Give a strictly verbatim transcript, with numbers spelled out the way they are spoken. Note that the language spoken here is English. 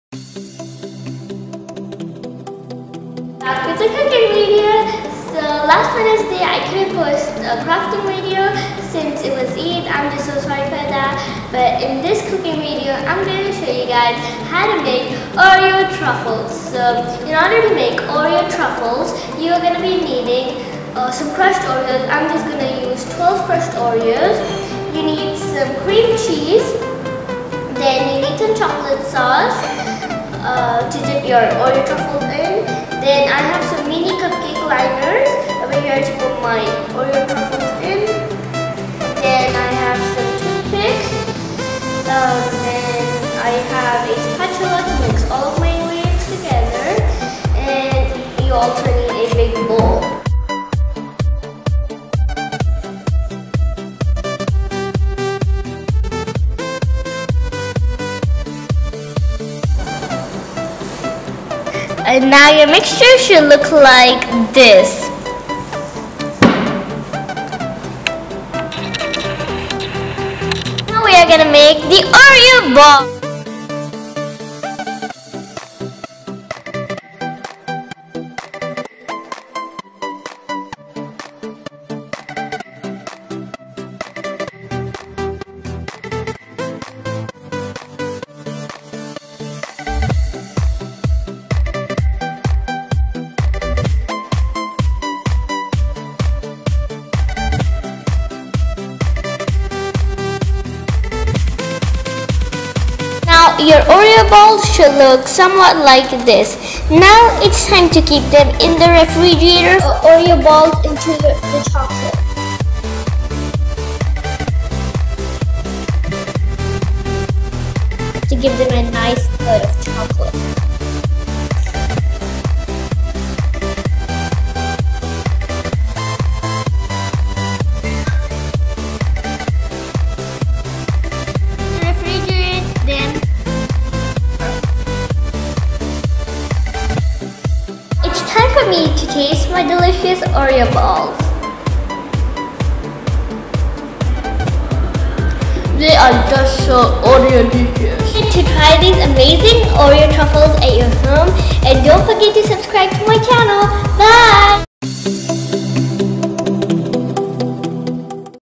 Back with the cooking video. So last Wednesday I couldn't post a crafting video since it was Eid. I'm just so sorry for that. But in this cooking video, I'm going to show you guys how to make Oreo truffles. So in order to make Oreo truffles, you're going to be needing uh, some crushed Oreos. I'm just going to use twelve crushed Oreos. You need some cream cheese. Then you need some chocolate sauce uh, to dip your Oreo truffles in. Then I have some mini cupcake liners over here to put my Oreo truffles in. Then I have some toothpicks. Um, then I have a spatula to mix all of my ingredients together. And you also need a big bowl. And now your mixture should look like this. Now we are gonna make the Oreo ball. Now your Oreo balls should look somewhat like this. Now it's time to keep them in the refrigerator. Oreo balls into the, the chocolate. To give them a nice coat of chocolate. Time for me to taste my delicious Oreo balls. They are just so Oreo delicious. To try these amazing Oreo truffles at your home, and don't forget to subscribe to my channel. Bye!